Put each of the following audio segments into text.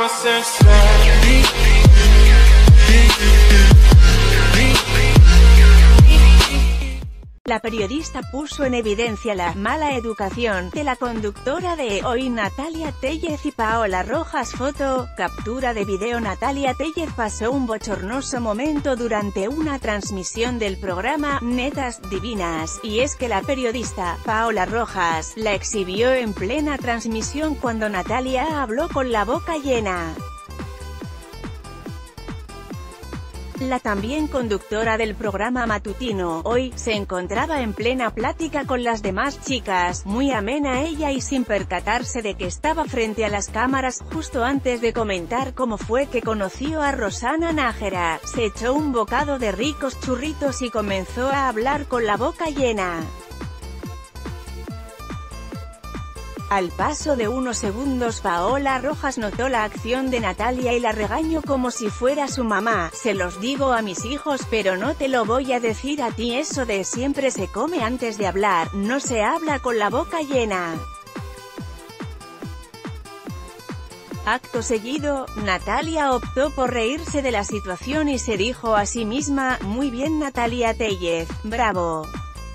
La periodista puso en evidencia la mala educación de la conductora de Hoy Natalia Tellez y Paola Rojas. Foto, captura de video. Natalia Tellez pasó un bochornoso momento durante una transmisión del programa Netas Divinas, y es que la periodista Paola Rojas la exhibió en plena transmisión cuando Natalia habló con la boca llena. La también conductora del programa matutino Hoy se encontraba en plena plática con las demás chicas, muy amena ella y sin percatarse de que estaba frente a las cámaras. Justo antes de comentar cómo fue que conoció a Rosana Nájera, se echó un bocado de ricos churritos y comenzó a hablar con la boca llena. Al paso de unos segundos, Paola Rojas notó la acción de Natalia y la regañó como si fuera su mamá. Se los digo a mis hijos, pero no te lo voy a decir a ti. Eso de siempre se come antes de hablar, no se habla con la boca llena. Acto seguido, Natalia optó por reírse de la situación y se dijo a sí misma: muy bien Natalia Tellez, bravo.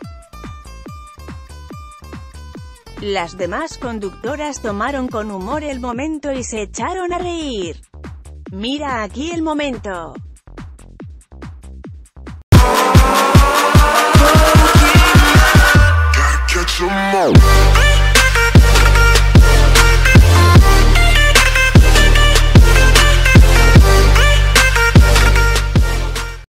Las demás conductoras tomaron con humor el momento y se echaron a reír. Mira aquí el momento.